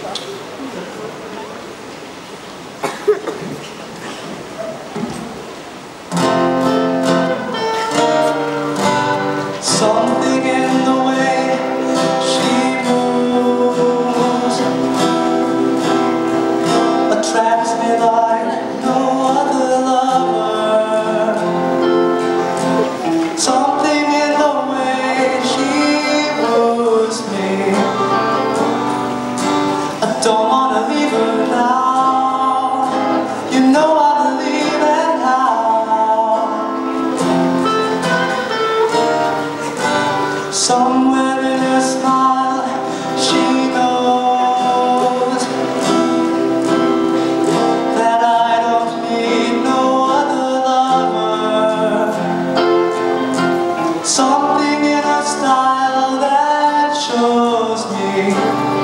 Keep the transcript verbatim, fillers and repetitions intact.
Something in the way she moves attracts me like no other lover. Something in the way she moves me, I don't wanna leave her now. You know I believe it now. Somewhere in her smile, she knows that I don't need no other lover. Something in her style that shows me